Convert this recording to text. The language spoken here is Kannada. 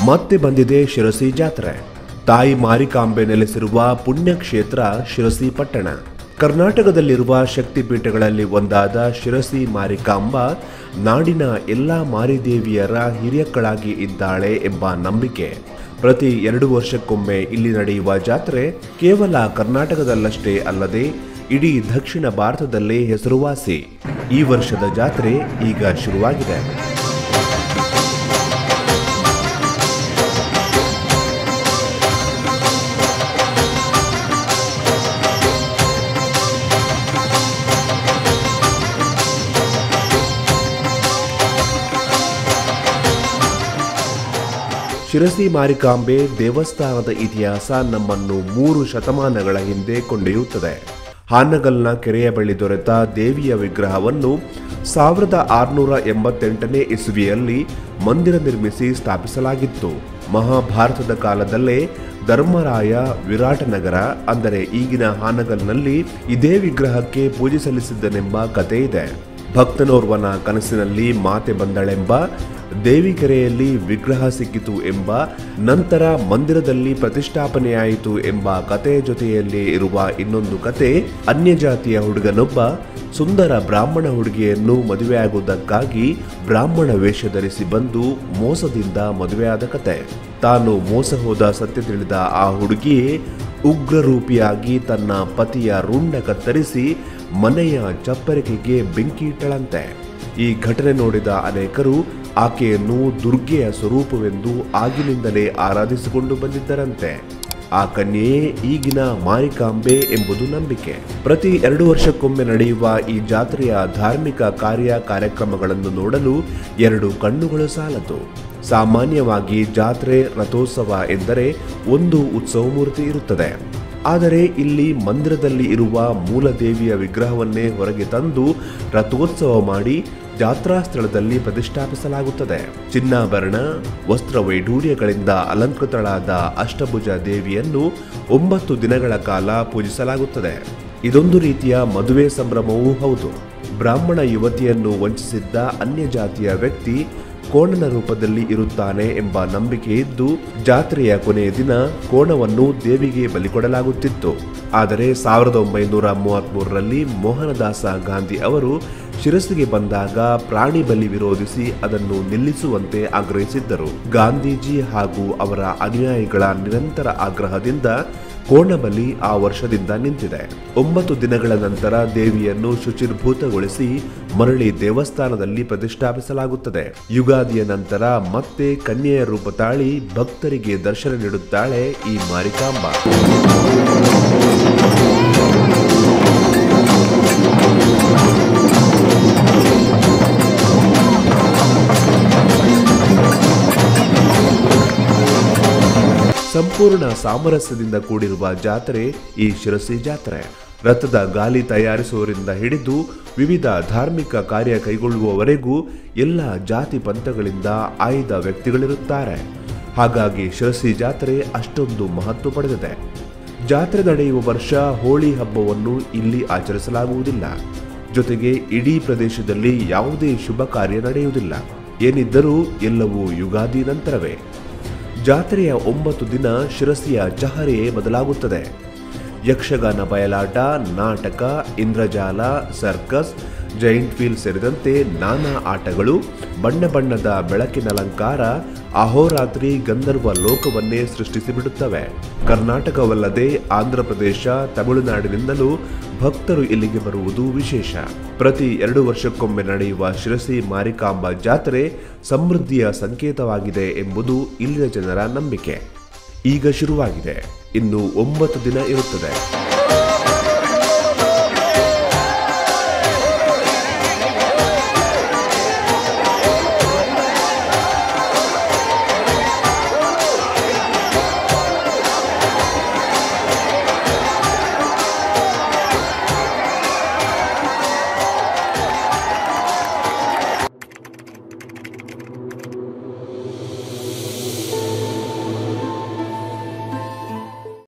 ಮತ್ತೆ ಬಂದಿದೆ ಶಿರಸಿ ಜಾತ್ರೆ. ತಾಯಿ ಮಾರಿಕಾಂಬೆ ನೆಲೆಸಿರುವ ಪುಣ್ಯಕ್ಷೇತ್ರ ಶಿರಸಿ ಪಟ್ಟಣ. ಕರ್ನಾಟಕದಲ್ಲಿರುವ ಶಕ್ತಿಪೀಠಗಳಲ್ಲಿ ಒಂದಾದ ಶಿರಸಿ ಮಾರಿಕಾಂಬ ನಾಡಿನ ಎಲ್ಲ ಮಾರಿದೇವಿಯರ ಹಿರಿಯಕ್ಕಳಾಗಿ ಇದ್ದಾಳೆ ಎಂಬ ನಂಬಿಕೆ. ಪ್ರತಿ 2 ವರ್ಷಕ್ಕೊಮ್ಮೆ ಇಲ್ಲಿ ನಡೆಯುವ ಜಾತ್ರೆ ಕೇವಲ ಕರ್ನಾಟಕದಲ್ಲಷ್ಟೇ ಅಲ್ಲದೆ ಇಡೀ ದಕ್ಷಿಣ ಭಾರತದಲ್ಲೇ ಹೆಸರುವಾಸಿ. ಈ ವರ್ಷದ ಜಾತ್ರೆ ಈಗ ಶುರುವಾಗಿದೆ. ಶಿರಸಿ ಮಾರಿಕಾಂಬೆ ದೇವಸ್ಥಾನದ ಇತಿಹಾಸ ನಮ್ಮನ್ನು 3 ಶತಮಾನಗಳ ಹಿಂದೆ ಕೊಂಡೊಯ್ಯುತ್ತದೆ. ಹಾನಗಲ್ನ ಕೆರೆಯ ಬಳಿ ದೊರೆತ ದೇವಿಯ ವಿಗ್ರಹವನ್ನು 1688ನೇ ಇಸುವಿಯಲ್ಲಿ ಮಂದಿರ ನಿರ್ಮಿಸಿ ಸ್ಥಾಪಿಸಲಾಗಿತ್ತು. ಮಹಾಭಾರತದ ಕಾಲದಲ್ಲೇ ಧರ್ಮರಾಯ ವಿರಾಟನಗರ ಅಂದರೆ ಈಗಿನ ಹಾನಗಲ್ನಲ್ಲಿ ಇದೇ ವಿಗ್ರಹಕ್ಕೆ ಪೂಜೆ ಸಲ್ಲಿಸಿದ್ದನೆಂಬ ಕಥೆ ಇದೆ. ಭಕ್ತನೋರ್ವನ ಕನಸಿನಲ್ಲಿ ಮಾತೆ ಬಂದಳೆಂಬ, ದೇವಿಕೆರೆಯಲ್ಲಿ ವಿಗ್ರಹ ಸಿಕ್ಕಿತು ಎಂಬ, ನಂತರ ಮಂದಿರದಲ್ಲಿ ಪ್ರತಿಷ್ಠಾಪನೆಯಾಯಿತು ಎಂಬ ಕಥೆಯ ಜೊತೆಯಲ್ಲಿ ಇರುವ ಇನ್ನೊಂದು ಕತೆ, ಅನ್ಯಜಾತಿಯ ಹುಡುಗನೊಬ್ಬ ಸುಂದರ ಬ್ರಾಹ್ಮಣ ಹುಡುಗಿಯನ್ನು ಮದುವೆಯಾಗುವುದಕ್ಕಾಗಿ ಬ್ರಾಹ್ಮಣ ವೇಷ ಧರಿಸಿ ಬಂದು ಮೋಸದಿಂದ ಮದುವೆಯಾದ ಕತೆ. ತಾನು ಮೋಸ ಹೋದ ಸತ್ಯ ತಿಳಿದ ಆ ಹುಡುಗಿಯೇ ಉಗ್ರರೂಪಿಯಾಗಿ ತನ್ನ ಪತಿಯ ರುಂಡ ಕತ್ತರಿಸಿ ಮನೆಯ ಚಪ್ಪರಿಕೆಗೆ ಬೆಂಕಿ ಇಟ್ಟಳಂತೆ. ಈ ಘಟನೆ ನೋಡಿದ ಅನೇಕರು ಆಕೆಯನ್ನು ದುರ್ಗೆಯ ಸ್ವರೂಪವೆಂದು ಆಗಿನಿಂದಲೇ ಆರಾಧಿಸಿಕೊಂಡು ಬಂದಿದ್ದರಂತೆ. ಆ ಕನ್ಯೆಯೇ ಈಗಿನ ಮಾರಿಕಾಂಬೆ ಎಂಬುದು ನಂಬಿಕೆ. ಪ್ರತಿ 2 ವರ್ಷಕ್ಕೊಮ್ಮೆ ನಡೆಯುವ ಈ ಜಾತ್ರೆಯ ಧಾರ್ಮಿಕ ಕಾರ್ಯಕ್ರಮಗಳನ್ನು ನೋಡಲು 2 ಕಣ್ಣುಗಳು ಸಾಲದು. ಸಾಮಾನ್ಯವಾಗಿ ಜಾತ್ರೆ ರಥೋತ್ಸವ ಎಂದರೆ ಒಂದು ಉತ್ಸವ ಮೂರ್ತಿ ಇರುತ್ತದೆ. ಆದರೆ ಇಲ್ಲಿ ಮಂದಿರದಲ್ಲಿ ಇರುವ ಮೂಲ ದೇವಿಯ ವಿಗ್ರಹವನ್ನೇ ಹೊರಗೆ ತಂದು ರಥೋತ್ಸವ ಮಾಡಿ ಜಾತ್ರಾ ಸ್ಥಳದಲ್ಲಿ ಪ್ರತಿಷ್ಠಾಪಿಸಲಾಗುತ್ತದೆ. ಚಿನ್ನಾಭರಣ ವಸ್ತ್ರ ವೈಢೂರ್ಯಗಳಿಂದ ಅಲಂಕೃತಳಾದ ಅಷ್ಟಭುಜ ದೇವಿಯನ್ನು 9 ದಿನಗಳ ಕಾಲ ಪೂಜಿಸಲಾಗುತ್ತದೆ. ಇದೊಂದು ರೀತಿಯ ಮದುವೆ ಸಂಭ್ರಮವೂ ಹೌದು. ಬ್ರಾಹ್ಮಣ ಯುವತಿಯನ್ನು ವಂಚಿಸಿದ್ದ ಅನ್ಯ ಜಾತಿಯ ವ್ಯಕ್ತಿ ಕೋಣನ ರೂಪದಲ್ಲಿ ಇರುತ್ತಾನೆ ಎಂಬ ನಂಬಿಕೆ ಇದ್ದು, ಜಾತ್ರೆಯ ಕೊನೆಯ ದಿನ ಕೋಣವನ್ನು ದೇವಿಗೆ ಬಲಿಕೊಡಲಾಗುತ್ತಿತ್ತು. ಆದರೆ 1933ರಲ್ಲಿ ಮೋಹನದಾಸ ಗಾಂಧಿ ಅವರು ಶಿರಸಿಗೆ ಬಂದಾಗ ಪ್ರಾಣಿ ಬಲಿ ವಿರೋಧಿಸಿ ಅದನ್ನು ನಿಲ್ಲಿಸುವಂತೆ ಆಗ್ರಹಿಸಿದ್ದರು. ಗಾಂಧೀಜಿ ಹಾಗೂ ಅವರ ಅನುಯಾಯಿಗಳ ನಿರಂತರ ಆಗ್ರಹದಿಂದ ಕೋಣಬಲಿ ಆ ವರ್ಷದಿಂದ ನಿಂತಿದೆ. 9 ದಿನಗಳ ನಂತರ ದೇವಿಯನ್ನು ಶುಚಿರ್ಭೂತಗೊಳಿಸಿ ಮರಳಿ ದೇವಸ್ಥಾನದಲ್ಲಿ ಪ್ರತಿಷ್ಠಾಪಿಸಲಾಗುತ್ತದೆ. ಯುಗಾದಿಯ ನಂತರ ಮತ್ತೆ ಕನ್ಯೆಯ ರೂಪ ತಾಳಿ ಭಕ್ತರಿಗೆ ದರ್ಶನ ನೀಡುತ್ತಾಳೆ ಈ ಮಾರಿಕಾಂಬ. ಸಂಪೂರ್ಣ ಸಾಮರಸ್ಯದಿಂದ ಕೂಡಿರುವ ಜಾತ್ರೆ ಈ ಶಿರಸಿ ಜಾತ್ರೆ. ರಥದ ಗಾಲಿ ತಯಾರಿಸುವವರಿಂದ ಹಿಡಿದು ವಿವಿಧ ಧಾರ್ಮಿಕ ಕಾರ್ಯ ಕೈಗೊಳ್ಳುವವರೆಗೂ ಎಲ್ಲ ಜಾತಿ ಪಂಥಗಳಿಂದ ಆಯ್ದ ವ್ಯಕ್ತಿಗಳಿರುತ್ತಾರೆ. ಹಾಗಾಗಿ ಶಿರಸಿ ಜಾತ್ರೆ ಅಷ್ಟೊಂದು ಮಹತ್ವ ಪಡೆದಿದೆ. ಜಾತ್ರೆ ನಡೆಯುವ ವರ್ಷ ಹೋಳಿ ಹಬ್ಬವನ್ನು ಇಲ್ಲಿ ಆಚರಿಸಲಾಗುವುದಿಲ್ಲ. ಜೊತೆಗೆ ಇಡೀ ಪ್ರದೇಶದಲ್ಲಿ ಯಾವುದೇ ಶುಭ ಕಾರ್ಯ ನಡೆಯುವುದಿಲ್ಲ. ಏನಿದ್ದರೂ ಎಲ್ಲವೂ ಯುಗಾದಿ ನಂತರವೇ. ಜಾತ್ರೆಯ 9 ದಿನ ಶಿರಸಿಯ ಚಹರೆಯೇ ಬದಲಾಗುತ್ತದೆ. ಯಕ್ಷಗಾನ ಬಯಲಾಟ, ನಾಟಕ, ಇಂದ್ರಜಾಲ, ಸರ್ಕಸ್, ಜೈಂಟ್ ವೀಲ್ ಸೇರಿದಂತೆ ನಾನಾ ಆಟಗಳು, ಬಣ್ಣ ಬಣ್ಣದ ಬೆಳಕಿನ ಅಲಂಕಾರ ಅಹೋರಾತ್ರಿ ಗಂಧರ್ವ ಲೋಕವನ್ನೇ ಸೃಷ್ಟಿಸಿಬಿಡುತ್ತವೆ. ಕರ್ನಾಟಕವಲ್ಲದೆ ಆಂಧ್ರಪ್ರದೇಶ, ತಮಿಳುನಾಡಿನಿಂದಲೂ ಭಕ್ತರು ಇಲ್ಲಿಗೆ ಬರುವುದು ವಿಶೇಷ. ಪ್ರತಿ 2 ವರ್ಷಕ್ಕೊಮ್ಮೆ ನಡೆಯುವ ಶಿರಸಿ ಮಾರಿಕಾಂಬ ಜಾತ್ರೆ ಸಮೃದ್ಧಿಯ ಸಂಕೇತವಾಗಿದೆ ಎಂಬುದು ಇಲ್ಲಿನ ಜನರ ನಂಬಿಕೆ. ಈಗ ಶುರುವಾಗಿದೆ. ಇನ್ನು 9 ದಿನ ಇರುತ್ತದೆ.